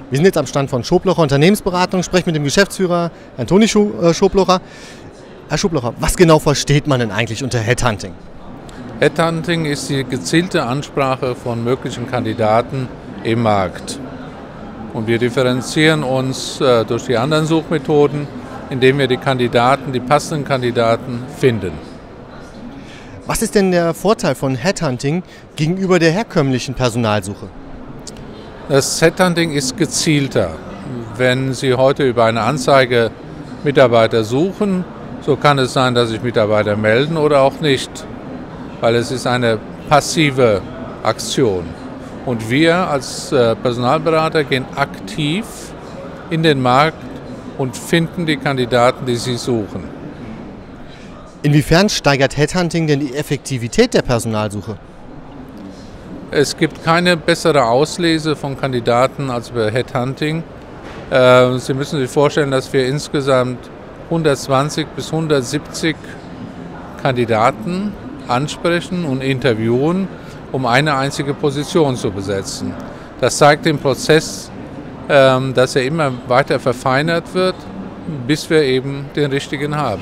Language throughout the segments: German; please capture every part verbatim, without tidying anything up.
Wir sind jetzt am Stand von Schoblocher Unternehmensberatung, sprechen mit dem Geschäftsführer, Herrn Toni Schoblocher. Herr Schoblocher, was genau versteht man denn eigentlich unter Headhunting? Headhunting ist die gezielte Ansprache von möglichen Kandidaten im Markt. Und wir differenzieren uns äh, durch die anderen Suchmethoden, indem wir die Kandidaten, die passenden Kandidaten finden. Was ist denn der Vorteil von Headhunting gegenüber der herkömmlichen Personalsuche? Das Headhunting ist gezielter. Wenn Sie heute über eine Anzeige Mitarbeiter suchen, so kann es sein, dass sich Mitarbeiter melden oder auch nicht, weil es ist eine passive Aktion. Und wir als Personalberater gehen aktiv in den Markt und finden die Kandidaten, die Sie suchen. Inwiefern steigert Headhunting denn die Effektivität der Personalsuche? Es gibt keine bessere Auslese von Kandidaten als bei Headhunting. Sie müssen sich vorstellen, dass wir insgesamt hundertzwanzig bis hundertsiebzig Kandidaten ansprechen und interviewen, um eine einzige Position zu besetzen. Das zeigt den Prozess, dass er immer weiter verfeinert wird, bis wir eben den richtigen haben.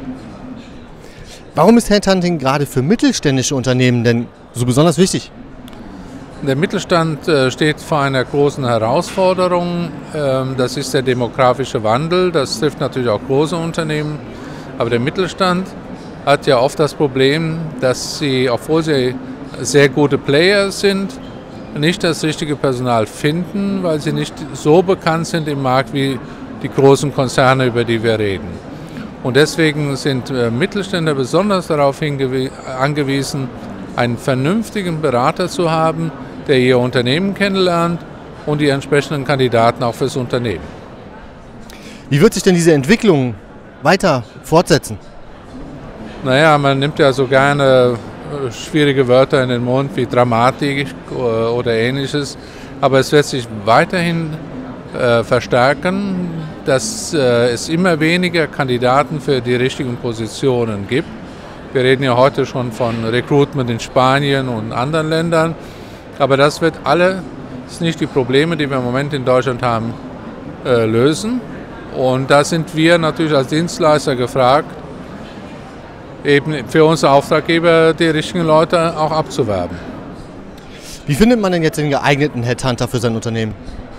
Warum ist Headhunting gerade für mittelständische Unternehmen denn so besonders wichtig? Der Mittelstand steht vor einer großen Herausforderung. Das ist der demografische Wandel. Das trifft natürlich auch große Unternehmen. Aber der Mittelstand hat ja oft das Problem, dass sie, obwohl sie sehr gute Player sind, nicht das richtige Personal finden, weil sie nicht so bekannt sind im Markt wie die großen Konzerne, über die wir reden. Und deswegen sind Mittelständler besonders darauf angewiesen, einen vernünftigen Berater zu haben, der ihr Unternehmen kennenlernt und die entsprechenden Kandidaten auch fürs Unternehmen. Wie wird sich denn diese Entwicklung weiter fortsetzen? Naja, man nimmt ja so gerne schwierige Wörter in den Mund wie Dramatik oder ähnliches, aber es wird sich weiterhin äh, verstärken, dass äh, es immer weniger Kandidaten für die richtigen Positionen gibt. Wir reden ja heute schon von Recruitment in Spanien und anderen Ländern, aber das wird alles nicht die Probleme, die wir im Moment in Deutschland haben, äh, lösen. Und da sind wir natürlich als Dienstleister gefragt, eben für unsere Auftraggeber die richtigen Leute auch abzuwerben. Wie findet man denn jetzt den geeigneten Headhunter für sein Unternehmen?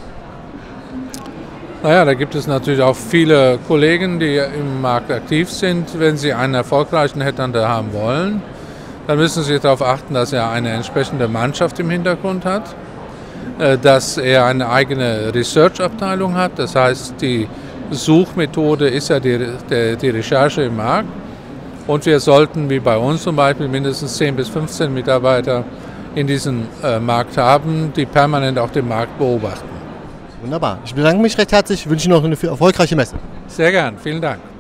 Naja, da gibt es natürlich auch viele Kollegen, die im Markt aktiv sind. Wenn Sie einen erfolgreichen Headhunter haben wollen, dann müssen Sie darauf achten, dass er eine entsprechende Mannschaft im Hintergrund hat, dass er eine eigene Research-Abteilung hat. Das heißt, die Suchmethode ist ja die, die, die Recherche im Markt. Und wir sollten, wie bei uns zum Beispiel, mindestens zehn bis fünfzehn Mitarbeiter in diesem äh, Markt haben, die permanent auch den Markt beobachten. Wunderbar. Ich bedanke mich recht herzlich, wünsche Ihnen noch eine erfolgreiche Messe. Sehr gern, vielen Dank.